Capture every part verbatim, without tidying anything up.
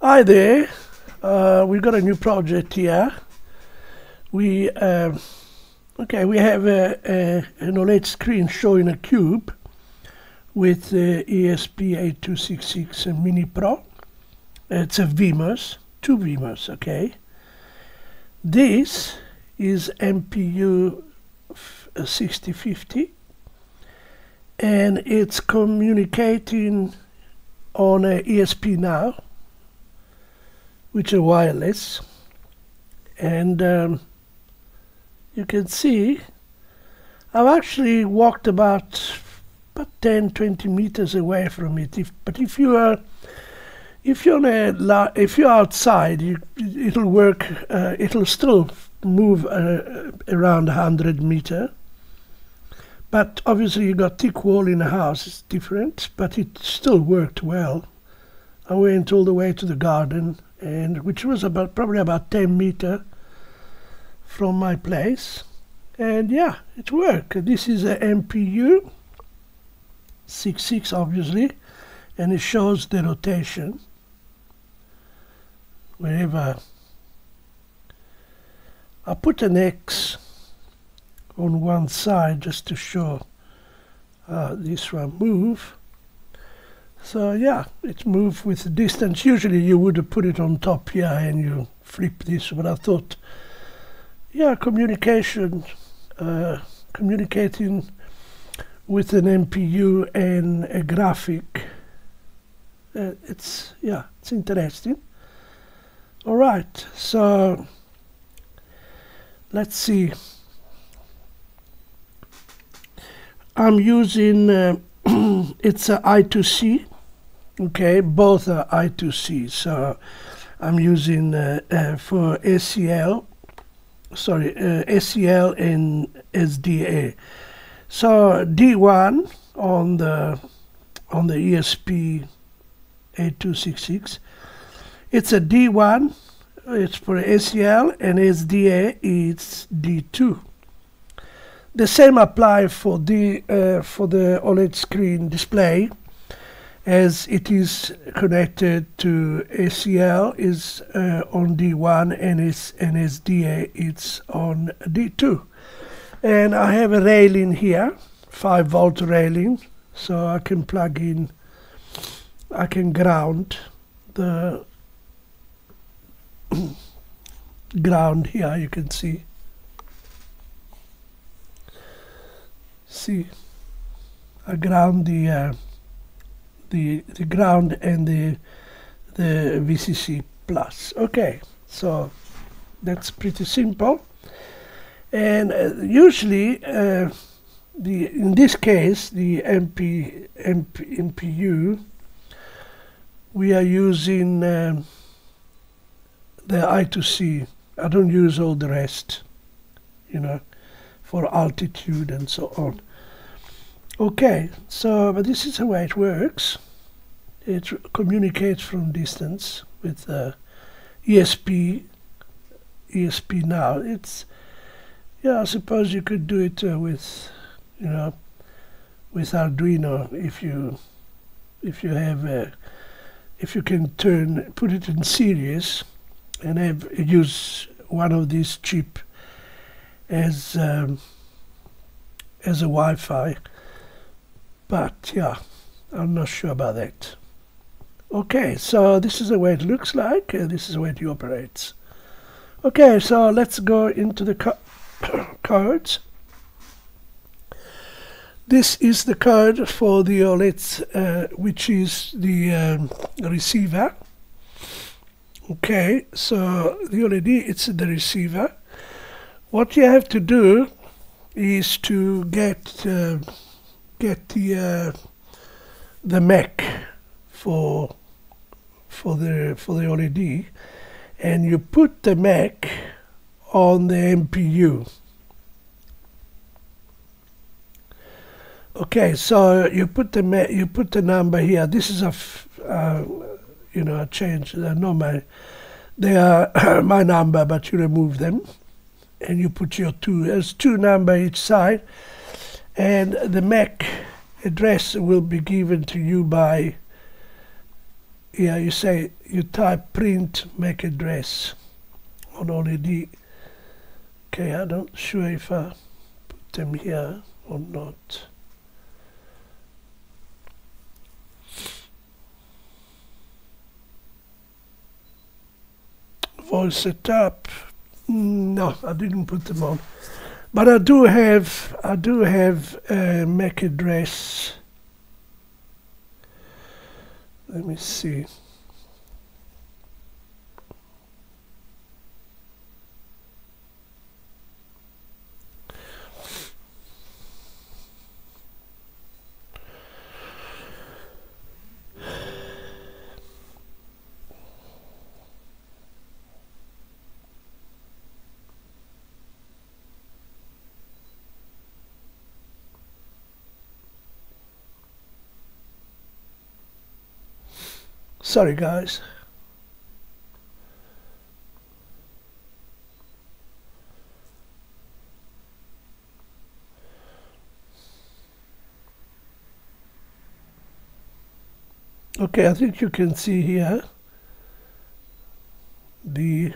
Hi there, uh, we've got a new project here. We uh, okay, we have a, a, an OLED screen showing a cube with the E S P eight two six six Mini Pro. It's a WeMos, two WeMos, okay. This is M P U sixty fifty and it's communicating on a E S P now, which are wireless, and um, you can see I've actually walked about about ten to twenty meters away from it. If, but if you are if you're on a if you're outside, you, it'll work. Uh, it'll still move uh, around one hundred meter. But obviously, you got thick wall in the house. It's different, but it still worked well. I went all the way to the garden, and which was about probably about ten meter from my place, and yeah, it worked. This is a M P U sixty-six, obviously, and it shows the rotation wherever. I put an X on one side just to show uh, this one move. So yeah, it moved with the distance. Usually you would have put it on top here and you flip this, but I thought, yeah, communication, uh, communicating with an M P U and a graphic, uh, it's, yeah, it's interesting. All right, so let's see. I'm using, uh, it's a I two C. Okay, both are I two C, so I'm using uh, uh, for S C L, sorry, uh, S C L and S D A. So D one on the on the E S P eight two six six. It's a D one. It's for S C L, and S D A it's D two. The same apply for the uh, for the OLED screen display, as it is connected to S C L is uh, on D one and is and S D A it's on D two. And I have a railing here, five volt railing, so I can plug in, I can ground the ground here, you can see. See, I ground the uh, the the ground and the the V C C plus. Okay, so that's pretty simple. And uh, usually, uh, the in this case, the M P, M P, M P U, we are using um, the I two C. I don't use all the rest, you know, for altitude and so on. Okay, so but this is the way it works. It communicates from distance with uh, E S P, E S P now. It's, yeah, I suppose you could do it uh, with, you know, with Arduino if you if you have uh, if you can turn put it in series and have use one of these chip as um, as a Wi-Fi. But yeah, I'm not sure about that. Okay, so this is the way it looks like, and this is the way it operates. Okay, so let's go into the co codes. This is the code for the OLED, uh, which is the um, receiver. Okay, so the OLED, it's the receiver. What you have to do is to get uh, get the uh, the M A C for for the for the OLED, and you put the M A C on the M P U. Okay, so you put the M A C, you put the number here. This is a f uh, you know, a change. They're not my they are my number, but you remove them. And you put your two, there's two number each side, and the M A C address will be given to you by here you say, you type print M A C address on O L E D. Okay, I'm not sure if I put them here or not. Voice setup. No, I didn't put them on. But I do have, I do have a M A C address. Let me see. Sorry guys. Okay, I think you can see here the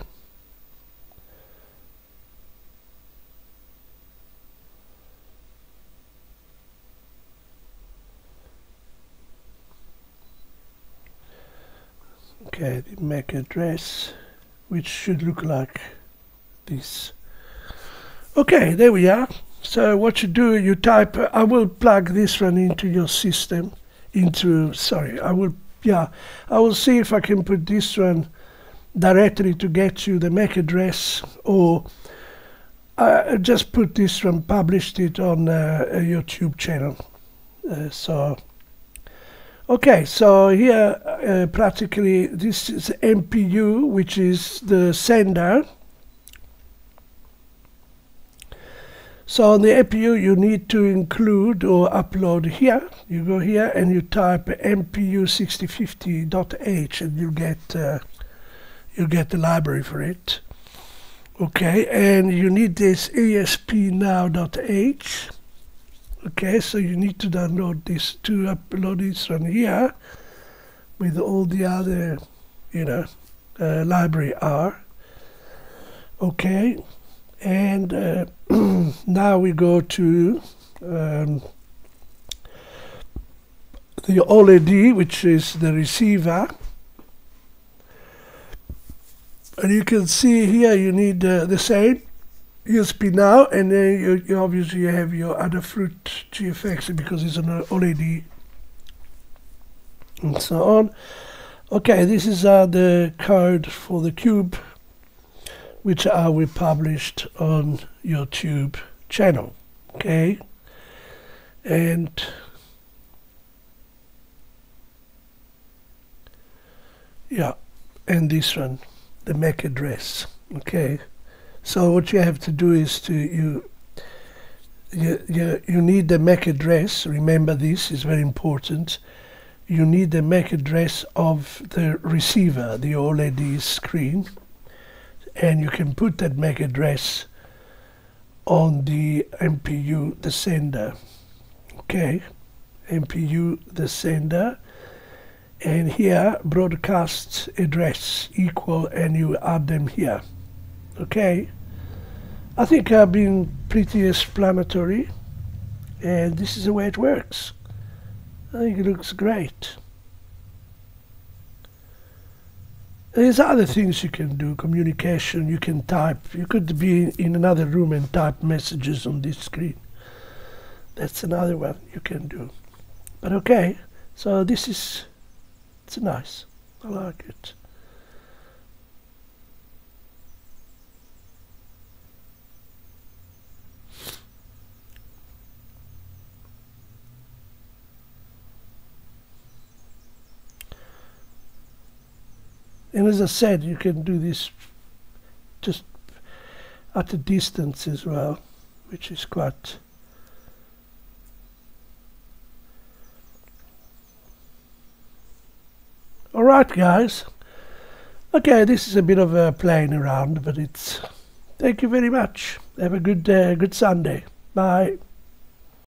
okay, the M A C address, which should look like this. Okay, there we are. So what you do, you type, uh, I will plug this one into your system, into, sorry, I will, yeah, I will see if I can put this one directly to get you the M A C address, or I just put this one, published it on uh, a YouTube channel. Uh, so, okay, so here uh, practically this is M P U, which is the sender. So on the M P U you need to include or upload here. You go here and you type M P U sixty fifty dot H and you get uh, you get the library for it. Okay, and you need this E S P now dot H. Okay, so you need to download this, to upload this from here with all the other, you know, uh, library R. Okay, and uh, now we go to um, the O L E D, which is the receiver. And you can see here you need uh, the same E S P now, and then you, you obviously have your Adafruit G F X because it's an O L E D and so on. Okay, this is uh, the code for the cube, which are we published on YouTube channel. Okay, and yeah, and this one, the M A C address. Okay, so what you have to do is to you you you, you need the M A C address. Remember, this is very important. You need the M A C address of the receiver, the O L E D screen, and you can put that M A C address on the M P U, the sender. Okay, M P U, the sender. And here, broadcast address equal, and you add them here. Okay, I think I've been pretty explanatory, and this is the way it works. I think it looks great. There's other things you can do, communication, you can type. You could be in another room and type messages on this screen. That's another one you can do. But okay, so this is, it's nice. I like it. And as I said, you can do this just at a distance as well, which is quite... Alright guys, okay, this is a bit of a playing around, but it's, thank you very much. Have a good uh, good Sunday. Bye.